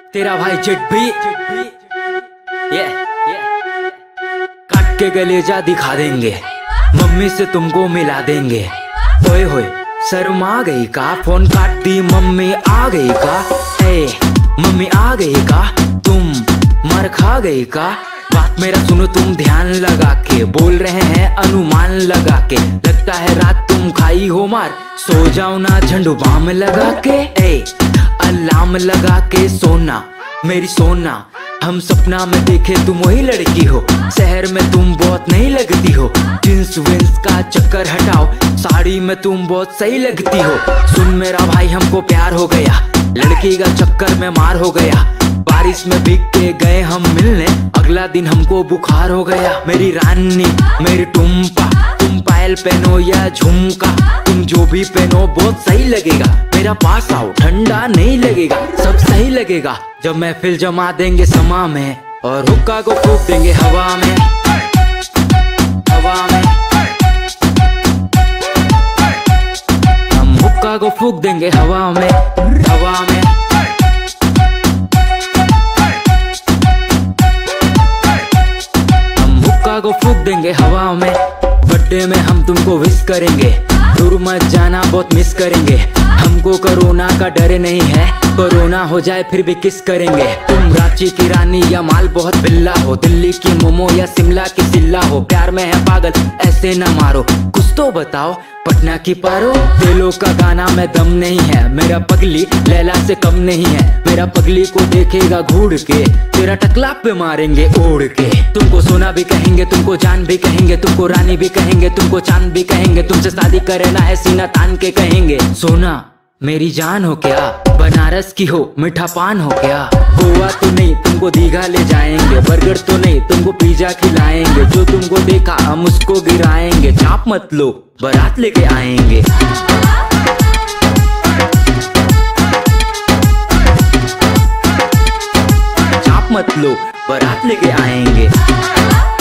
तेरा भाई चिट भी ये काट के कलेजा दिखा देंगे, मम्मी से तुमको मिला देंगे। ओए होए शर्मा गई का, फोन काट दी मम्मी आ गई का। ए मम्मी आ गई का, तुम मर खा गई का। बात मेरा सुनो तुम ध्यान लगा के, बोल रहे हैं अनुमान लगा के। लगता है रात तुम खाई हो मार, सो जाओ ना झंडू बाम लगा के। ए अलार्म लगा के सोना मेरी सोना, हम सपना में देखे तुम वही लड़की हो। शहर में तुम बहुत नहीं लगती हो, जींस विंस का चक्कर हटाओ, साड़ी में तुम बहुत सही लगती हो। सुन मेरा भाई हमको प्यार हो गया, लड़की का चक्कर में मार हो गया। बारिश में भीग के गए हम मिलने, अगला दिन हमको बुखार हो गया। मेरी रानी मेरी टुम्पा, तुम पायल पहनो या झुमका, तुम जो भी पहनो बहुत सही लगेगा। मेरा पास आओ ठंडा नहीं लगेगा, सब सही लगेगा जब महफिल जमा देंगे समा में, और हुक्का को फूंक देंगे हवा में, हवा में। हम हुक्का को फूंक देंगे हवा में, हवा में। हम हुक्का को फूंक देंगे हवा में। बर्थडे में हम तुमको विश करेंगे, दूर मत जाना बहुत मिस करेंगे। हमको कोरोना का डर नहीं है, कोरोना हो जाए फिर भी किस करेंगे। तुम रांची की रानी या माल बहुत बिल्ला हो, दिल्ली की मोमो या शिमला की सिल्ला हो। प्यार में है पागल ऐसे न मारो, कुछ तो बताओ पटना की पारो। दिलों का गाना में दम नहीं है, मेरा पगली लैला से कम नहीं है। मेरा पगली को देखेगा घूर के, तेरा टकला पे मारेंगे ओढ़ के। तुमको सोना भी कहेंगे, तुमको जान भी कहेंगे, तुमको रानी भी कहेंगे, तुमको चांद भी कहेंगे। तुमसे शादी करना है सीना तान के कहेंगे। सोना मेरी जान हो क्या, बनारस की हो मीठा पान हो क्या। गोवा तो नहीं तुमको दीघा ले जाएंगे, बर्गर तो नहीं तुमको पिज्जा खिलाएंगे। जो तुमको देखा हम उसको गिराएंगे, चाप मत लो बारात लेके आएंगे। चाप मत लो बारात लेके आएंगे।